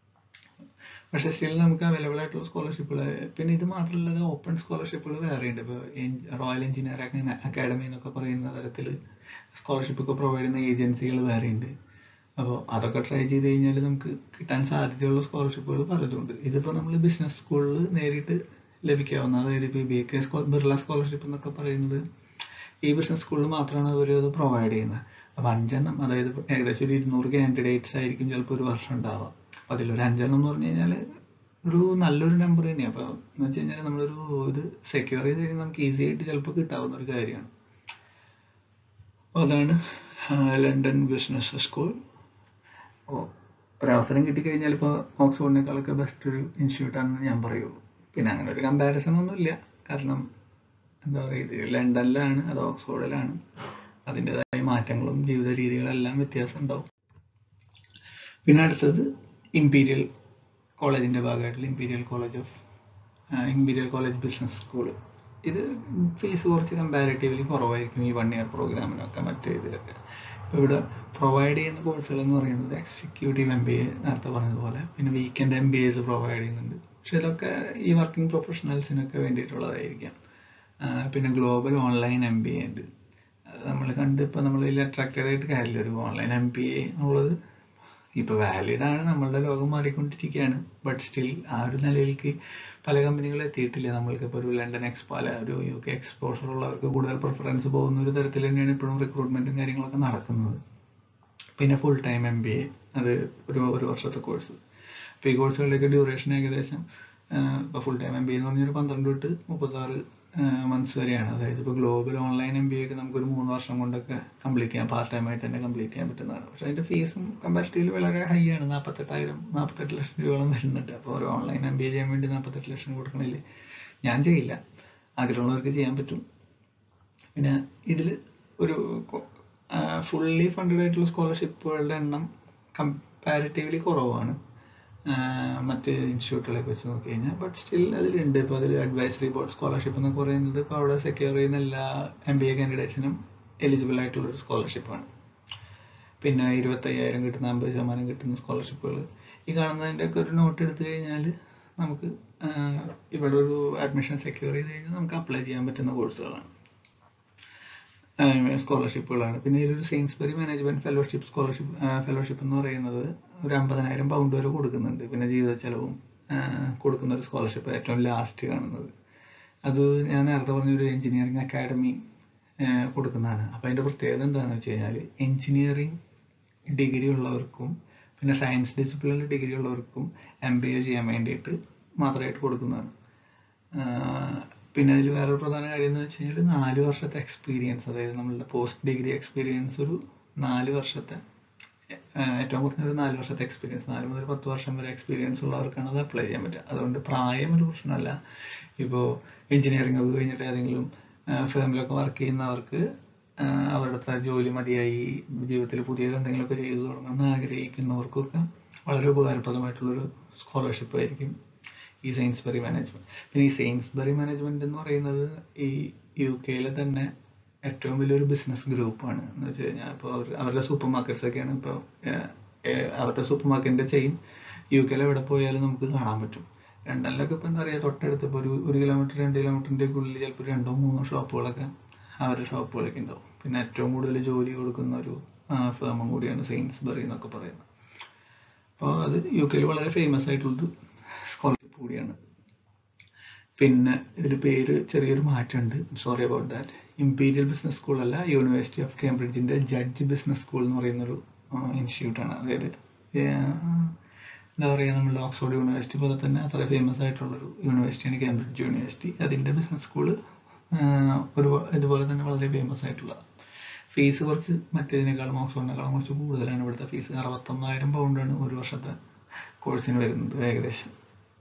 പക്ഷേ സ്റ്റിൽ നമുക്ക് അവൈലബിൾ ആയിട്ടുള്ള സ്കോളർഷിപ്പുകൾ, പിന്നെ ഇത് മാത്രമല്ലാതെ ഓപ്പൺ സ്കോളർഷിപ്പുകൾ വേറെയുണ്ട്. ഇപ്പോൾ റോയൽ എഞ്ചിനീയറിംഗ് അക്കാഡമി എന്നൊക്കെ പറയുന്ന തരത്തിൽ സ്കോളർഷിപ്പൊക്കെ പ്രൊവൈഡ് ചെയ്യുന്ന ഏജൻസികൾ വേറെയുണ്ട്. അപ്പോൾ അതൊക്കെ ട്രൈ ചെയ്ത് കഴിഞ്ഞാൽ നമുക്ക് കിട്ടാൻ സാധ്യതയുള്ള സ്കോളർഷിപ്പുകൾ പലതുണ്ട്. ഇതിപ്പോൾ നമ്മൾ ബിസിനസ് സ്കൂളിൽ നേരിട്ട് ലഭിക്കാവുന്ന, അതായത് ഇപ്പോൾ ബി കെ സ്കോ ബിർള സ്കോളർഷിപ്പ് എന്നൊക്കെ പറയുന്നത് ഈ ബിസിനസ് സ്കൂളിൽ മാത്രമാണ് അവർ അത് പ്രൊവൈഡ് ചെയ്യുന്നത്. അപ്പോൾ അഞ്ചെണ്ണം, അതായത് ഏകദേശം ഒരു ഇരുന്നൂറ് കാൻഡിഡേറ്റ്സ് ആയിരിക്കും ചിലപ്പോൾ ഒരു വർഷം ഉണ്ടാവുക. അപ്പോൾ അതിലൊരു അഞ്ചെണ്ണം എന്ന് പറഞ്ഞു കഴിഞ്ഞാൽ ഒരു നല്ലൊരു നമ്പർ തന്നെയാണ്. അപ്പോൾ എന്ന് വെച്ച് കഴിഞ്ഞാൽ നമ്മളൊരു ഇത് സെക്യൂർ ചെയ്ത് കഴിഞ്ഞാൽ നമുക്ക് ഈസി ആയിട്ട് ചിലപ്പോൾ കിട്ടാവുന്ന ഒരു കാര്യമാണ്. അതാണ് ലണ്ടൻ ബിസിനസ് സ്കൂൾ. അപ്പോൾ ഒരവസരം കിട്ടിക്കഴിഞ്ഞാൽ ഇപ്പോൾ ഓക്സ്ഫോർഡിനേക്കാളൊക്കെ ബെസ്റ്റ് ഒരു ഇൻസ്റ്റിറ്റ്യൂട്ടാണെന്ന് ഞാൻ പറയുള്ളൂ. പിന്നെ അങ്ങനെ ഒരു കമ്പാരിസൺ ഒന്നുമില്ല, കാരണം എന്താ പറയുക, ഇത് ലണ്ടനിലാണ് അത് ഓക്സ്ഫോർഡിലാണ്, അതിൻ്റെതായ മാറ്റങ്ങളും ജീവിത രീതികളെല്ലാം വ്യത്യാസം ഉണ്ടാവും. പിന്നെ അടുത്തത് ഇമ്പീരിയൽ കോളേജിൻ്റെ ഭാഗമായിട്ടുള്ള imperial college of imperial college business school. ഇത് ഫീസ് കുറച്ച് കമ്പാരിറ്റീവ്ലി കുറവായിരിക്കും ഈ വൺ ഇയർ പ്രോഗ്രാമിനൊക്കെ മറ്റേ ഇതിലൊക്കെ. ഇപ്പോൾ ഇവിടെ പ്രൊവൈഡ് ചെയ്യുന്ന കോഴ്സുകൾ എന്ന് പറയുന്നത് എക്സിക്യൂട്ടീവ് എം ബി എ നേരത്തെ പറഞ്ഞതുപോലെ, പിന്നെ weekend M B S provide ചെയ്യുന്നുണ്ട്. പക്ഷെ ഇതൊക്കെ ഈ വർക്കിംഗ് പ്രൊഫഷണൽസിനൊക്കെ വേണ്ടിയിട്ടുള്ളതായിരിക്കാം. പിന്നെ global online M B A ഉണ്ട്. അത് നമ്മൾ കണ്ട് ഇപ്പോൾ നമ്മൾ ഇതിൽ അട്രാക്റ്റഡ് ആയിട്ട് കാര്യമില്ല. ഒരു ഓൺലൈൻ എം ബി എ എന്നുള്ളത് ഇപ്പോൾ വാലിഡ് ആണ്, നമ്മളുടെ ലോകം മാറിക്കൊണ്ടിരിക്കുകയാണ്. ബട്ട് സ്റ്റിൽ ആ ഒരു നിലയിലേക്ക് പല കമ്പനികളും എത്തിയിട്ടില്ല. നമ്മൾക്കിപ്പോൾ ഒരു ലണ്ടൻ എക്സ്പോ അല്ല ഒരു യു കെ എക്സ്പോഷർ ഉള്ളവർക്ക് കൂടുതൽ പ്രിഫറൻസ് പോകുന്ന ഒരു തരത്തിൽ തന്നെയാണ് ഇപ്പോഴും റിക്രൂട്ട്മെൻറ്റും കാര്യങ്ങളൊക്കെ നടക്കുന്നത്. പിന്നെ full time M B A, അത് ഒരു ഒരു വർഷത്തെ കോഴ്സ്. അപ്പോൾ ഈ കോഴ്സുകളുടെയൊക്കെ ഡ്യൂറേഷൻ ഏകദേശം ഇപ്പോൾ full time M B A എന്ന് പറഞ്ഞൊരു പന്ത്രണ്ട് തൊട്ട് മുപ്പത്താറ് മന്ത്സ് വരെയാണ്. അതായത് ഇപ്പോൾ global online M B A ഒക്കെ നമുക്കൊരു മൂന്ന് വർഷം കൊണ്ടൊക്കെ കംപ്ലീറ്റ് ചെയ്യാം, പാർട്ട് ടൈം ആയിട്ട് തന്നെ കംപ്ലീറ്റ് ചെയ്യാൻ പറ്റുന്നതാണ്. പക്ഷേ അതിൻ്റെ ഫീസും കമ്പാരിറ്റീവ്ലി വളരെ ഹൈ ആണ്. നാൽപ്പത്തെട്ടായിരം നാൽപ്പത്തെട്ട് ലക്ഷം രൂപയോളം വരുന്നുണ്ട്. അപ്പോൾ ഒരു ഓൺലൈൻ എം ബി എ ചെയ്യാൻ വേണ്ടി നാൽപ്പത്തെട്ട് ലക്ഷം കൊടുക്കണില്ലേ? ഞാൻ ചെയ്യില്ല, ആഗ്രഹമുള്ളവർക്ക് ചെയ്യാൻ പറ്റും. പിന്നെ ഇതിൽ ഒരു ഫുള്ളി ഫണ്ടഡ് ആയിട്ടുള്ള സ്കോളർഷിപ്പുകളുടെ എണ്ണം കമ്പാരിറ്റീവ്ലി കുറവാണ് മറ്റ് ഇൻസ്റ്റിറ്റ്യൂട്ടുകളൊക്കെ വെച്ച് നോക്കി കഴിഞ്ഞാൽ. ബട്ട് സ്റ്റിൽ അതിലുണ്ട്. ഇപ്പോൾ അതിൽ അഡ്വൈസറി ബോർഡ് സ്കോളർഷിപ്പ് എന്നൊക്കെ പറയുന്നത് ഇപ്പോൾ അവിടെ സെക്യൂർ ചെയ്യുന്ന എല്ലാ എം ബി എ കാൻഡിഡേറ്റ്സിനും എലിജിബിൾ ആയിട്ടുള്ളൊരു സ്കോളർഷിപ്പാണ്. പിന്നെ ഇരുപത്തയ്യായിരം കിട്ടുന്ന അമ്പത് ശതമാനം കിട്ടുന്ന സ്കോളർഷിപ്പുകൾ ഈ കാണുന്നതിൻ്റെയൊക്കെ ഒരു നോട്ട് എടുത്തു കഴിഞ്ഞാൽ നമുക്ക് ഇവിടെ ഒരു അഡ്മിഷൻ സെക്യൂർ ചെയ്ത് കഴിഞ്ഞാൽ നമുക്ക് അപ്ലൈ ചെയ്യാൻ പറ്റുന്ന കോഴ്സുകളാണ്. സ്കോളർഷിപ്പുകളാണ്. പിന്നെ ഇതിലൊരു Sainsbury management fellowship scholarship fellowship എന്ന് പറയുന്നത് ഒരു അമ്പതിനായിരം പൗണ്ട് വരെ കൊടുക്കുന്നുണ്ട്. പിന്നെ ജീവിത ചെലവും കൊടുക്കുന്ന ഒരു സ്കോളർഷിപ്പ് ഏറ്റവും ലാസ്റ്റ് കാണുന്നത്. അത് ഞാൻ നേരത്തെ പറഞ്ഞ ഒരു എഞ്ചിനീയറിംഗ് അക്കാഡമി കൊടുക്കുന്നതാണ്. അപ്പം അതിൻ്റെ പ്രത്യേകത എന്താണെന്ന് വെച്ച് കഴിഞ്ഞാൽ എഞ്ചിനീയറിംഗ് ഡിഗ്രി ഉള്ളവർക്കും പിന്നെ സയൻസ് ഡിസിപ്ലിനിൽ ഡിഗ്രി ഉള്ളവർക്കും എം ബി എ ചെയ്യാൻ വേണ്ടിയിട്ട് മാത്രമായിട്ട് കൊടുക്കുന്നതാണ്. പിന്നെ അതിൽ വേറൊരു പ്രധാന കാര്യം എന്ന് വെച്ച് കഴിഞ്ഞാൽ നാല് വർഷത്തെ എക്സ്പീരിയൻസ്, അതായത് നമ്മളുടെ പോസ്റ്റ് ഡിഗ്രി എക്സ്പീരിയൻസ് ഒരു നാല് വർഷത്തെ ഏറ്റവും കുറഞ്ഞ ഒരു നാല് വർഷത്തെ എക്സ്പീരിയൻസ്, നാല് മുതൽ പത്ത് വർഷം വരെ എക്സ്പീരിയൻസ് ഉള്ളവർക്കാണ് അത് അപ്ലൈ ചെയ്യാൻ പറ്റുക. അതുകൊണ്ട് പ്രായം ഒരു പ്രശ്നമല്ല. ഇപ്പോൾ എഞ്ചിനീയറിംഗ് ഒക്കെ കഴിഞ്ഞിട്ട് ഏതെങ്കിലും ഫേമിലൊക്കെ വർക്ക് ചെയ്യുന്നവർക്ക് അവരുടെ ജോലി മതിയായി ജീവിതത്തിൽ പുതിയത് എന്തെങ്കിലുമൊക്കെ ചെയ്തു തുടങ്ങുമെന്ന് ആഗ്രഹിക്കുന്നവർക്കൊക്കെ വളരെ ഉപകാരപ്രദമായിട്ടുള്ളൊരു സ്കോളർഷിപ്പ് ആയിരിക്കും ഈ സെയിൻസ്ബറി മാനേജ്മെന്റ്. പിന്നെ ഈ സെയിൻസ്ബറി മാനേജ്മെന്റ് എന്ന് പറയുന്നത് ഈ യു കെയിലെ തന്നെ ഏറ്റവും വലിയൊരു ബിസിനസ് ഗ്രൂപ്പാണ്. എന്ന് വെച്ച് കഴിഞ്ഞാൽ ഇപ്പോൾ അവർ അവരുടെ സൂപ്പർ മാർക്കറ്റ്സ് ഒക്കെയാണ്. ഇപ്പോൾ അവരുടെ സൂപ്പർ മാർക്കറ്റിന്റെ ചെയിൻ യു കെയിൽ എവിടെ പോയാലും നമുക്ക് കാണാൻ പറ്റും. ലണ്ടനിലൊക്കെ ഇപ്പോൾ എന്താ പറയുക, തൊട്ടടുത്ത് ഇപ്പോൾ ഒരു ഒരു കിലോമീറ്റർ രണ്ട് കിലോമീറ്ററിൻ്റെ ഉള്ളിൽ ചിലപ്പോൾ രണ്ടോ മൂന്നോ ഷോപ്പുകളൊക്കെ അവരുടെ ഷോപ്പുകളൊക്കെ ഉണ്ടാവും. പിന്നെ ഏറ്റവും കൂടുതൽ ജോലി കൊടുക്കുന്ന ഒരു ഫേമും കൂടിയാണ് സെയിൻസ്ബറി എന്നൊക്കെ പറയുന്നത്. അപ്പോൾ അത് യു കെയിൽ വളരെ ഫേമസ് ആയിട്ടുള്ളൊരു സ്കോളർഷിപ്പ് കൂടിയാണ്. പിന്നെ ഇതിൽ പേര് ചെറിയൊരു മാറ്റമുണ്ട്, sorry about that. Imperial business school അല്ല, യൂണിവേഴ്സിറ്റി ഓഫ് കേംബ്രിഡ്ജിന്റെ ജഡ്ജ് ബിസിനസ് സ്കൂൾ എന്ന് പറയുന്നൊരു ഇൻസ്റ്റിറ്റ്യൂട്ടാണ്. അതായത് എന്താ പറയുക, നമ്മുടെ ഓക്സ്ഫോർഡ് യൂണിവേഴ്സിറ്റി പോലെ തന്നെ അത്ര ഫേമസ് ആയിട്ടുള്ളൊരു യൂണിവേഴ്സിറ്റിയാണ് കേംബ്രിഡ്ജ് യൂണിവേഴ്സിറ്റി. അതിൻ്റെ ബിസിനസ് സ്കൂള് ഒരു ഇതുപോലെ തന്നെ വളരെ ഫേമസ് ആയിട്ടുള്ള. ഫീസ് കുറച്ച് മറ്റേതിനേക്കാളും ഓക്സ്ഫോർഡിനേക്കാളും കുറച്ച് കൂടുതലാണ്. ഇവിടുത്തെ ഫീസ് അറുപത്തൊന്നായിരം പൗണ്ടാണ് ഒരു വർഷത്തെ കോഴ്സിന് വരുന്നത് ഏകദേശം.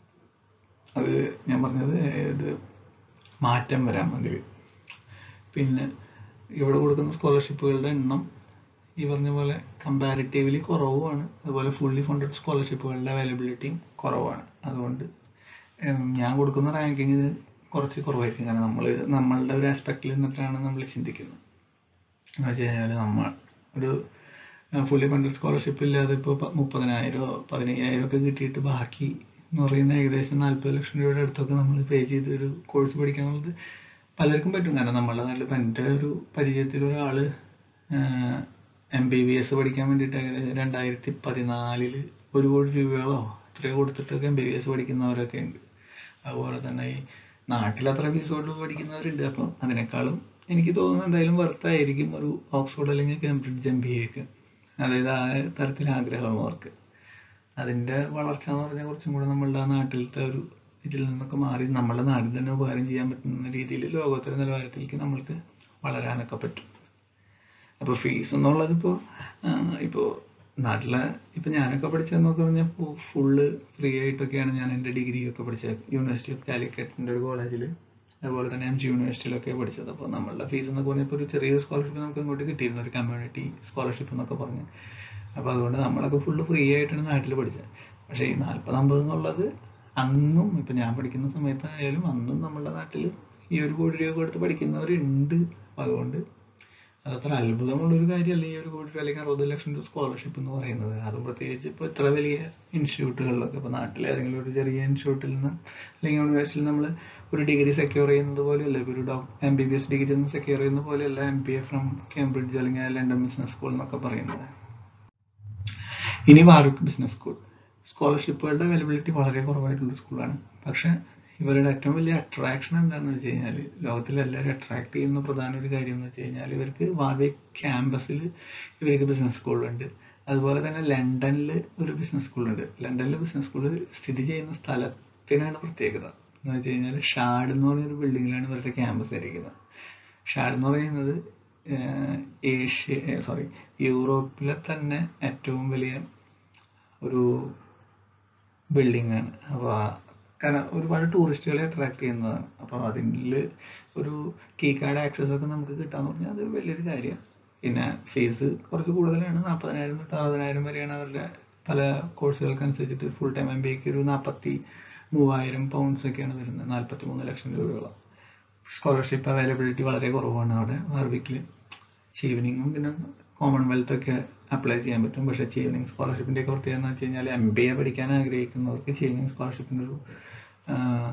അത് ഞാൻ പറഞ്ഞത് ഇത് മാറ്റം വരാം അതിൽ. പിന്നെ ഇവിടെ കൊടുക്കുന്ന സ്കോളർഷിപ്പുകളുടെ എണ്ണം ഈ പറഞ്ഞ പോലെ കമ്പാരിറ്റീവ്ലി കുറവുമാണ്. അതുപോലെ ഫുള്ളി ഫണ്ടഡ് സ്കോളർഷിപ്പുകളുടെ അവൈലബിലിറ്റിയും കുറവാണ്. അതുകൊണ്ട് ഞാൻ കൊടുക്കുന്ന റാങ്കിങ് കുറച്ച് കുറവായിരിക്കും. കാരണം നമ്മൾ നമ്മളുടെ ഒരു ആസ്പെക്റ്റിൽ നിന്നിട്ടാണ് നമ്മൾ ചിന്തിക്കുന്നത്. എന്ന് വെച്ച് കഴിഞ്ഞാൽ നമ്മൾ ഒരു ഫുള്ളി ഫണ്ടഡ് സ്കോളർഷിപ്പ് ഇല്ലാതെ ഇപ്പോൾ മുപ്പതിനായിരമോ പതിനയ്യായിരം ഒക്കെ കിട്ടിയിട്ട് ബാക്കി എന്ന് പറയുന്ന ഏകദേശം നാൽപ്പത് ലക്ഷം രൂപയുടെ അടുത്തൊക്കെ നമ്മൾ പേ ചെയ്ത് ഒരു കോഴ്സ് പഠിക്കാനുള്ളത് പലർക്കും പറ്റും. കാരണം നമ്മളുടെ നാട്ടിൽ ഇപ്പം എൻ്റെ ഒരു പരിചയത്തിൽ ഒരാൾ എം ബി ബി എസ് പഠിക്കാൻ വേണ്ടിയിട്ട് ഏകദേശം രണ്ടായിരത്തി പതിനാലില് ഒരു കോടി രൂപകളോ ഇത്രയോ കൊടുത്തിട്ടൊക്കെ എം ബി ബി എസ് പഠിക്കുന്നവരൊക്കെ ഉണ്ട്. അതുപോലെ തന്നെ ഈ നാട്ടിൽ അത്ര ഫീസ് കൊടുത്ത് പഠിക്കുന്നവരുണ്ട്. അപ്പം അതിനേക്കാളും എനിക്ക് തോന്നുന്നു എന്തായാലും വർത്തായിരിക്കും ഒരു ഓക്സ്ഫോർഡ് അല്ലെങ്കിൽ കേംബ്രിഡ്ജ് എം ബി എക്ക്, അതായത് ആ തരത്തിൽ ആഗ്രഹമുള്ളവർക്ക്. അതിൻ്റെ വളർച്ച എന്ന് പറഞ്ഞാൽ കുറച്ചും കൂടെ നമ്മളുടെ നാട്ടിലത്തെ ഒരു ഇതിൽ നിന്നൊക്കെ മാറി നമ്മുടെ നാട്ടിൽ തന്നെ ഉപകാരം ചെയ്യാൻ പറ്റുന്ന രീതിയിൽ ലോകോത്തര നിലവാരത്തിലേക്ക് നമ്മൾക്ക് വളരാനൊക്കെ പറ്റും. അപ്പോൾ ഫീസ് എന്നുള്ളത് ഇപ്പോൾ ഇപ്പോൾ നാട്ടിലെ ഇപ്പം ഞാനൊക്കെ പഠിച്ചതെന്നൊക്കെ പറഞ്ഞാൽ ഫുള്ള് ഫ്രീ ആയിട്ടൊക്കെയാണ് ഞാൻ എൻ്റെ ഡിഗ്രി ഒക്കെ പഠിച്ചത്. യൂണിവേഴ്സിറ്റി ഓഫ് കാലിക്കറ്റിൻ്റെ ഒരു കോളേജിൽ, അതുപോലെ തന്നെ എം ജി യൂണിവേഴ്സിറ്റിയിലൊക്കെ പഠിച്ചത്. അപ്പോൾ നമ്മളുടെ ഫീസ് എന്നൊക്കെ പറഞ്ഞാൽ ഇപ്പോൾ ഒരു ചെറിയൊരു സ്കോളർഷിപ്പ് നമുക്ക് ഇങ്ങോട്ട് കിട്ടിയിരുന്നു, ഒരു കമ്മ്യൂണിറ്റി സ്കോളർഷിപ്പ് എന്നൊക്കെ പറഞ്ഞ്. അപ്പോൾ അതുകൊണ്ട് നമ്മളൊക്കെ ഫുള്ള് ഫ്രീ ആയിട്ടാണ് നാട്ടിൽ പഠിച്ചത്. പക്ഷേ ഈ നാൽപ്പത് അമ്പത് എന്നുള്ളത് അന്നും ഇപ്പം ഞാൻ പഠിക്കുന്ന സമയത്തായാലും അന്നും നമ്മുടെ നാട്ടിൽ ഈ ഒരു കോടി രൂപ കൊടുത്ത് പഠിക്കുന്നവരുണ്ട്. അപ്പോൾ അതുകൊണ്ട് അതത്ര അത്ഭുതമുള്ളൊരു കാര്യമല്ല ഈ ഒരു കോടി രൂപ അല്ലെങ്കിൽ അറുപത് ലക്ഷം രൂപ സ്കോളർഷിപ്പ് എന്ന് പറയുന്നത്. അതും പ്രത്യേകിച്ച് ഇപ്പോൾ ഇത്ര വലിയ ഇൻസ്റ്റിറ്റ്യൂട്ടുകളിലൊക്കെ. ഇപ്പോൾ നാട്ടിലെ ഏതെങ്കിലും ഒരു ചെറിയ ഇൻസ്റ്റിറ്റ്യൂട്ടിൽ നിന്ന് അല്ലെങ്കിൽ യൂണിവേഴ്സിറ്റിയിൽ നമ്മൾ ഒരു ഡിഗ്രി സെക്യൂർ ചെയ്യുന്നത് പോലെയല്ല, ഇപ്പോൾ ഒരു doctor M B B S degree ഒന്നും സെക്യൂർ ചെയ്യുന്ന പോലെയല്ല M P A from Cambridge അല്ലെങ്കിൽ ലണ്ടൻ ബിസിനസ് സ്കൂൾ എന്നൊക്കെ പറയുന്നത്. ഇനി വാർവിക് ബിസിനസ് സ്കൂൾ. സ്കോളർഷിപ്പുകളുടെ അവൈലബിലിറ്റി വളരെ കുറവായിട്ടുള്ള സ്കൂളാണ്. പക്ഷേ ഇവരുടെ ഏറ്റവും വലിയ അട്രാക്ഷൻ എന്താണെന്ന് വെച്ച് കഴിഞ്ഞാൽ, ലോകത്തിൽ എല്ലാവരും അട്രാക്ട് ചെയ്യുന്ന പ്രധാന ഒരു കാര്യം എന്ന് വെച്ച് കഴിഞ്ഞാൽ, ഇവർക്ക് വാർവിക് ക്യാമ്പസിൽ ഇവർക്ക് ബിസിനസ് സ്കൂളുണ്ട്. അതുപോലെ തന്നെ ലണ്ടനിൽ ഒരു ബിസിനസ് സ്കൂളുണ്ട്. ലണ്ടനിൽ ബിസിനസ് സ്കൂൾ സ്ഥിതി ചെയ്യുന്ന സ്ഥലത്തിനാണ് പ്രത്യേകത എന്ന് വെച്ച് കഴിഞ്ഞാൽ, ഷാഡ് എന്ന് പറഞ്ഞൊരു ബിൽഡിങ്ങിലാണ് ഇവരുടെ ക്യാമ്പസ് ഇരിക്കുന്നത്. ഷാഡ് എന്ന് പറയുന്നത് ഏഷ്യ സോറി യൂറോപ്പിലെ തന്നെ ഏറ്റവും വലിയ ഒരു ബിൽഡിംഗ് ആണ്. അപ്പോൾ കാരണം ഒരുപാട് ടൂറിസ്റ്റുകളെ അട്രാക്ട് ചെയ്യുന്നതാണ്. അപ്പോൾ അതിൽ ഒരു കീ കാർഡ് ആക്സസ് ഒക്കെ നമുക്ക് കിട്ടാന്ന് പറഞ്ഞാൽ അത് വലിയൊരു കാര്യമാണ്. പിന്നെ ഫീസ് കുറച്ച് കൂടുതലാണ്, നാൽപ്പതിനായിരം തൊട്ട് അറുപതിനായിരം വരെയാണ് അവരുടെ പല കോഴ്സുകൾക്ക് അനുസരിച്ചിട്ട്. ഫുൾ ടൈം എം ബി എക്ക് ഒരു നാൽപ്പത്തി മൂവായിരം പൗണ്ട്സ് ഒക്കെയാണ് വരുന്നത്, നാൽപ്പത്തി മൂന്ന് ലക്ഷം രൂപയോളം. സ്കോളർഷിപ്പ് അവൈലബിലിറ്റി വളരെ കുറവാണ് അവിടെ വാർവിക്കിൽ. ചീവനിങ്ങും പിന്നെ കോമൺവെൽത്ത് ഒക്കെ അപ്ലൈ ചെയ്യാൻ പറ്റും. പക്ഷേ ചീവനിങ് സ്കോളർഷിപ്പിൻ്റെ ഒക്കെ പ്രത്യേകത എന്ന് വെച്ച് കഴിഞ്ഞാൽ, എം ബി എ പഠിക്കാൻ ആഗ്രഹിക്കുന്നവർക്ക് ചീവനിങ് സ്കോളർഷിപ്പിൻ്റെ ഒരു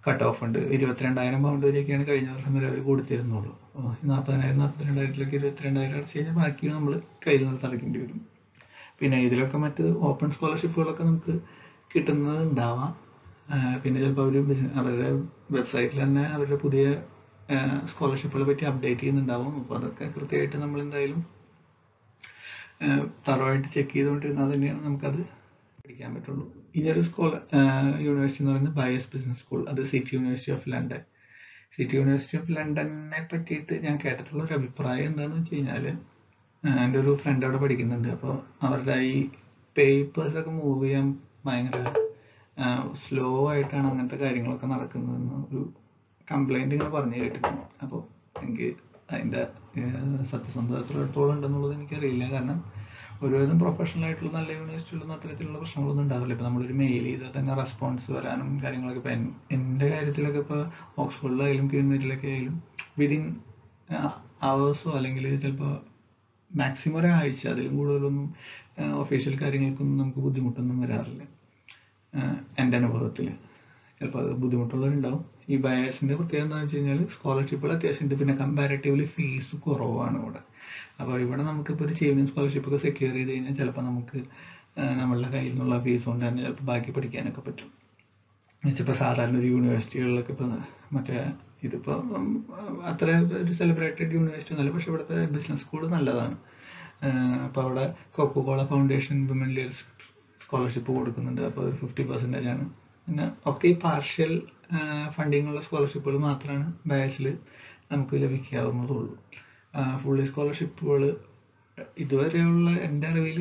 കട്ട് ഓഫ് ഉണ്ട്. ഇരുപത്തിരണ്ടായിരം പൗണ്ട് വരെയൊക്കെയാണ് കഴിഞ്ഞ വർഷം വരെ അവർ കൊടുത്തിരുന്നുള്ളൂ. നാൽപ്പതിനായിരം നാൽപ്പത്തിരണ്ടായിരത്തിലേക്ക് ഇരുപത്തിരണ്ടായിരം അടച്ചു കഴിഞ്ഞാൽ ബാക്കി നമ്മൾ കയ്യിൽ നിന്ന് തടക്കേണ്ടി വരും. പിന്നെ ഇതിലൊക്കെ മറ്റ് ഓപ്പൺ സ്കോളർഷിപ്പുകളൊക്കെ നമുക്ക് കിട്ടുന്നത് ഉണ്ടാവാം. പിന്നെ ചിലപ്പോൾ അവർ അവരുടെ വെബ്സൈറ്റിൽ തന്നെ അവരുടെ പുതിയ സ്കോളർഷിപ്പുകളെ പറ്റി അപ്ഡേറ്റ് ചെയ്യുന്നുണ്ടാവും. അപ്പോൾ അതൊക്കെ കൃത്യമായിട്ട് നമ്മൾ എന്തായാലും തറവായിട്ട് ചെക്ക് ചെയ്തുകൊണ്ടിരുന്നാൽ തന്നെയാണ് നമുക്കത് പഠിക്കാൻ പറ്റുള്ളൂ. ഇനിയൊരു സ്കോളർ യൂണിവേഴ്സിറ്റി എന്ന് പറയുന്നത് ബയസ് ബിസിനസ് സ്കൂൾ. അത് city university of London. City university of ലണ്ടനെ പറ്റിയിട്ട് ഞാൻ കേട്ടിട്ടുള്ള ഒരു അഭിപ്രായം എന്താണെന്ന് വെച്ച് കഴിഞ്ഞാൽ, എൻ്റെ ഒരു ഫ്രണ്ട് അവിടെ പഠിക്കുന്നുണ്ട്. അപ്പോൾ അവരുടെ ഈ പേപ്പേഴ്സൊക്കെ മൂവ് ചെയ്യാൻ ഭയങ്കര സ്ലോ ആയിട്ടാണ് അങ്ങനത്തെ കാര്യങ്ങളൊക്കെ നടക്കുന്നതെന്ന് ഒരു കംപ്ലൈൻറ്റ് ഇങ്ങനെ പറഞ്ഞു കേട്ടിട്ടുണ്ട്. അപ്പോൾ എനിക്ക് അതിൻ്റെ സത്യസന്ധത എത്രത്തോളം ഉണ്ടെന്നുള്ളത് എനിക്കറിയില്ല. കാരണം ഒരുവിധം പ്രൊഫഷണൽ ആയിട്ടുള്ള നല്ല യൂണിവേഴ്സിറ്റികളൊന്നും അത്തരത്തിലുള്ള പ്രശ്നങ്ങളൊന്നും ഉണ്ടാവില്ല. ഇപ്പോൾ നമ്മളൊരു മെയിൽ ചെയ്താൽ തന്നെ റെസ്പോൺസ് വരാനും കാര്യങ്ങളൊക്കെ. ഇപ്പോൾ എൻ്റെ കാര്യത്തിലൊക്കെ ഇപ്പോൾ ഓക്സ്ഫോർഡിലായാലും ക്യൂനിറ്റിലൊക്കെ ആയാലും വിതിൻ അവേഴ്സോ അല്ലെങ്കിൽ ചിലപ്പോൾ മാക്സിമം ഒരാഴ്ച, അതിലും കൂടുതലൊന്നും ഒഫീഷ്യൽ കാര്യങ്ങൾക്കൊന്നും നമുക്ക് ബുദ്ധിമുട്ടൊന്നും വരാറില്ല എൻ്റെ അനുഭവത്തിൽ. ചിലപ്പോൾ അത് ബുദ്ധിമുട്ടുള്ളവരുണ്ടാവും. ഈ ബയേഴ്സിൻ്റെ പ്രത്യേകത എന്താണെന്ന് വെച്ച് കഴിഞ്ഞാൽ സ്കോളർഷിപ്പുകൾ അത്യാവശ്യം ഉണ്ട്. പിന്നെ കമ്പാരിറ്റീവ്ലി ഫീസ് കുറവാണ് ഇവിടെ. അപ്പോൾ ഇവിടെ നമുക്കിപ്പോൾ ഒരു സേവിങ് സ്കോളർഷിപ്പൊക്കെ സെക്യൂർ ചെയ്ത് കഴിഞ്ഞാൽ ചിലപ്പോൾ നമുക്ക് നമ്മളുടെ കയ്യിൽ നിന്നുള്ള ഫീസ് കൊണ്ട് തന്നെ ചിലപ്പോൾ ബാക്കി പഠിക്കാനൊക്കെ പറ്റും. എന്നുവെച്ചപ്പോൾ സാധാരണ ഒരു യൂണിവേഴ്സിറ്റികളിലൊക്കെ ഇപ്പോൾ മറ്റേ ഇതിപ്പോൾ അത്ര ഒരു സെലിബ്രേറ്റഡ് യൂണിവേഴ്സിറ്റി ഒന്നുമല്ല, പക്ഷേ ഇവിടുത്തെ ബിസിനസ് സ്കൂൾ നല്ലതാണ്. അപ്പോൾ അവിടെ coca cola foundation women leaders scholarship കൊടുക്കുന്നുണ്ട്. അപ്പോൾ ഒരു ഫിഫ്റ്റി പെർസെൻറ്റേജ് ആണ്. പിന്നെ ഒക്കെ ഈ പാർഷ്യൽ ഫണ്ടിങ് ഉള്ള സ്കോളർഷിപ്പുകൾ മാത്രമാണ് ബയസിൽ നമുക്ക് ലഭിക്കാവുന്നതുള്ളൂ. ഫുള്ളി സ്കോളർഷിപ്പുകൾ ഇതുവരെയുള്ള എൻ്റെ അറിവിൽ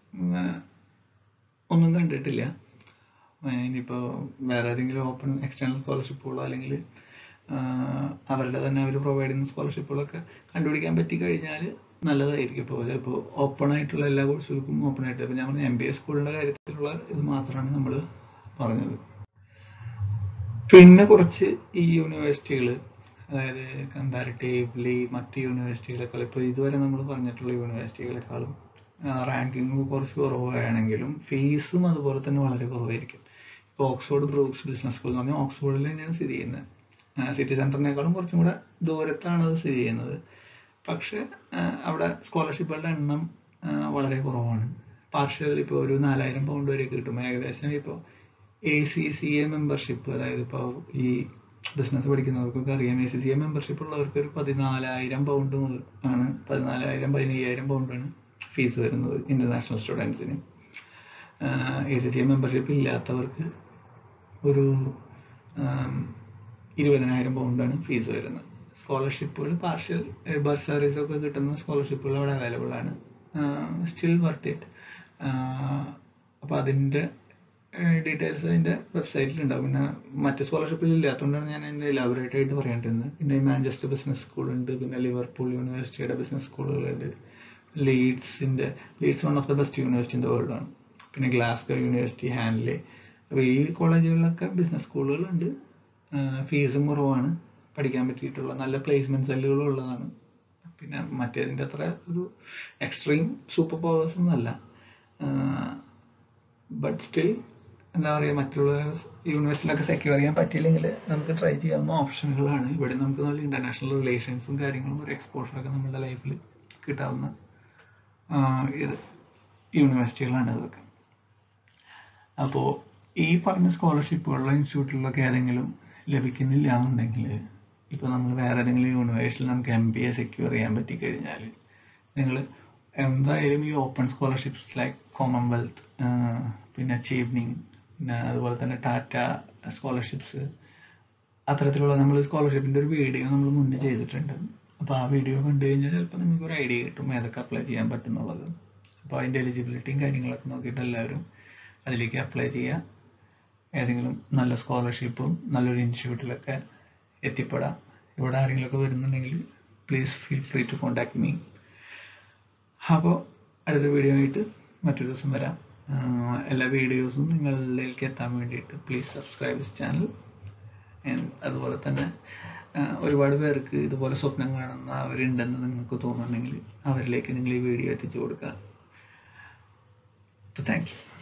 ഒന്നും കണ്ടിട്ടില്ല. ഇനിയിപ്പോൾ വേറെ ഏതെങ്കിലും ഓപ്പൺ എക്സ്റ്റേണൽ സ്കോളർഷിപ്പുകളോ അല്ലെങ്കിൽ അവരുടെ തന്നെ അവർ പ്രൊവൈഡ് ചെയ്യുന്ന സ്കോളർഷിപ്പുകളൊക്കെ കണ്ടുപിടിക്കാൻ പറ്റി കഴിഞ്ഞാൽ നല്ലതായിരിക്കും. ഇപ്പോൾ ചിലപ്പോൾ ഓപ്പൺ ആയിട്ടുള്ള എല്ലാ കോഴ്സുകൾക്കും ഓപ്പൺ ആയിട്ട്, ഇപ്പോൾ ഞാൻ പറഞ്ഞ എം ബി എ സ്കൂളിൻ്റെ കാര്യത്തിലുള്ള ഇത് മാത്രമാണ് നമ്മൾ പറഞ്ഞത്. പിന്നെ കുറച്ച് ഈ യൂണിവേഴ്സിറ്റികൾ, അതായത് കമ്പാരിറ്റീവ്ലി മറ്റ് യൂണിവേഴ്സിറ്റികളെക്കാൾ ഇപ്പോൾ ഇതുവരെ നമ്മൾ പറഞ്ഞിട്ടുള്ള യൂണിവേഴ്സിറ്റികളെക്കാളും റാങ്കിങ് കുറച്ച് കുറവാണെങ്കിലും ഫീസും അതുപോലെ തന്നെ വളരെ കുറവായിരിക്കും. ഇപ്പോൾ ഓക്സ്ഫോർഡ് ബ്രൂക്സ് ബിസിനസ് സ്കൂൾ എന്ന് പറഞ്ഞാൽ ഓക്സ്ഫോർഡിൽ തന്നെയാണ് സ്ഥിതി ചെയ്യുന്നത്. സിറ്റി സെൻറ്ററിനേക്കാളും കുറച്ചും കൂടെ ദൂരത്താണ് അത് സ്ഥിതി ചെയ്യുന്നത്. പക്ഷേ അവിടെ സ്കോളർഷിപ്പുകളുടെ എണ്ണം വളരെ കുറവാണ്. പാർഷ്യൽ ഇപ്പോൾ ഒരു നാലായിരം പൗണ്ട് വരെ കിട്ടും. ഏകദേശം ഇപ്പോൾ A C C A membership, അതായത് ഇപ്പോൾ ഈ ബിസിനസ് പഠിക്കുന്നവർക്കൊക്കെ അറിയാം, A C C A membership ഉള്ളവർക്ക് ഒരു പതിനാലായിരം പൗണ്ട് മുതൽ ആണ് പതിനാലായിരം പതിനയ്യായിരം പൗണ്ടാണ് ഫീസ് വരുന്നത് ഇൻ്റർനാഷണൽ സ്റ്റുഡൻസിന്. A C C A membership ഇല്ലാത്തവർക്ക് ഒരു ഇരുപതിനായിരം പൗണ്ടാണ് ഫീസ് വരുന്നത്. സ്കോളർഷിപ്പുകൾ പാർഷ്യൽ ബർസാറീസ് ഒക്കെ കിട്ടുന്ന സ്കോളർഷിപ്പുകൾ അവിടെ അവൈലബിൾ ആണ്. Still worth it. അപ്പോൾ അതിൻ്റെ ഡീറ്റെയിൽസ് അതിൻ്റെ വെബ്സൈറ്റിലുണ്ടാവും. പിന്നെ മറ്റ് സ്കോളർഷിപ്പിൽ ഇല്ലാത്തതുകൊണ്ടാണ് ഞാൻ അതിൻ്റെ എലാബറേറ്റ് ആയിട്ട് പറയേണ്ടത്. പിന്നെ മാഞ്ചസ്റ്റർ ബിസിനസ് സ്കൂളുണ്ട്, പിന്നെ ലിവർപൂൾ യൂണിവേഴ്സിറ്റിയുടെ ബിസിനസ് സ്കൂളുകളുണ്ട്, ലീഡ്സിൻ്റെ Leeds one of the best university in the world ആണ്. പിന്നെ ഗ്ലാസ്ഗോ യൂണിവേഴ്സിറ്റി, ഹാൻലി. അപ്പോൾ ഈ കോളേജുകളിലൊക്കെ ബിസിനസ് സ്കൂളുകളുണ്ട്. ഫീസും കുറവാണ്, പഠിക്കാൻ പറ്റിയിട്ടുള്ള നല്ല പ്ലേസ്മെൻറ്റ് സെല്ലുകളും ഉള്ളതാണ്. പിന്നെ മറ്റേതിൻ്റെ അത്ര ഒരു എക്സ്ട്രീം സൂപ്പർ പവേഴ്സ് ഒന്നുമല്ല. ബട്ട് സ്റ്റിൽ എന്താ പറയുക, മറ്റുള്ള യൂണിവേഴ്സിറ്റിയിലൊക്കെ സെക്യൂർ ചെയ്യാൻ പറ്റിയില്ലെങ്കിൽ നമുക്ക് ട്രൈ ചെയ്യാവുന്ന ഓപ്ഷനുകളാണ്. ഇവിടെ നമുക്ക് നല്ല ഇൻ്റർനാഷണൽ റിലേഷൻസും കാര്യങ്ങളും ഒരു എക്സ്പോഷറൊക്കെ നമ്മുടെ ലൈഫിൽ കിട്ടാവുന്ന ഇത് യൂണിവേഴ്സിറ്റികളാണ് ഇതൊക്കെ. അപ്പോൾ ഈ പറഞ്ഞ സ്കോളർഷിപ്പുകളുള്ള ഇൻസ്റ്റിറ്റ്യൂട്ടിലൊക്കെ ഏതെങ്കിലും ലഭിക്കുന്നില്ല എന്നുണ്ടെങ്കിൽ, ഇപ്പോൾ നമ്മൾ വേറെ ഏതെങ്കിലും യൂണിവേഴ്സിറ്റിയിൽ നമുക്ക് എം ബി എ സെക്യൂർ ചെയ്യാൻ പറ്റിക്കഴിഞ്ഞാൽ നിങ്ങൾ എന്തായാലും ഈ ഓപ്പൺ സ്കോളർഷിപ്സ് ലൈക്ക് കോമൺവെൽത്ത്, പിന്നെ അച്ചീവ്നിങ്, പിന്നെ അതുപോലെ തന്നെ ടാറ്റ സ്കോളർഷിപ്സ്, അത്തരത്തിലുള്ള നമ്മൾ സ്കോളർഷിപ്പിൻ്റെ ഒരു വീഡിയോ നമ്മൾ മുന്നേ ചെയ്തിട്ടുണ്ട്. അപ്പോൾ ആ വീഡിയോ കണ്ടു കഴിഞ്ഞാൽ ചിലപ്പോൾ നിങ്ങൾക്ക് ഒരു ഐഡിയ കിട്ടും ഏതൊക്കെ അപ്ലൈ ചെയ്യാൻ പറ്റുന്നുള്ളത്. അപ്പോൾ അതിൻ്റെ എലിജിബിലിറ്റിയും കാര്യങ്ങളൊക്കെ നോക്കിയിട്ട് എല്ലാവരും അതിലേക്ക് അപ്ലൈ ചെയ്യുക. ഏതെങ്കിലും നല്ല സ്കോളർഷിപ്പും നല്ലൊരു ഇൻസ്റ്റിറ്റ്യൂട്ടിലൊക്കെ എത്തിപ്പെടാം. ഇവിടെ ആരെങ്കിലുമൊക്കെ വരുന്നുണ്ടെങ്കിൽ please feel free to contact me. അപ്പോൾ അടുത്ത വീഡിയോ ആയിട്ട് മറ്റൊരു ദിവസം വരാം. എല്ലാ വീഡിയോസും നിങ്ങളിലേക്ക് എത്താൻ വേണ്ടിയിട്ട് പ്ലീസ് സബ്സ്ക്രൈബ് ദിസ് ചാനൽ. അതുപോലെ തന്നെ ഒരുപാട് പേർക്ക് ഇതുപോലെ സ്വപ്നം കാണുന്ന അവരുണ്ടെന്ന് നിങ്ങൾക്ക് തോന്നുന്നുണ്ടെങ്കിൽ അവരിലേക്ക് നിങ്ങൾ ഈ വീഡിയോ എത്തിച്ചു കൊടുക്കുക. Thank U.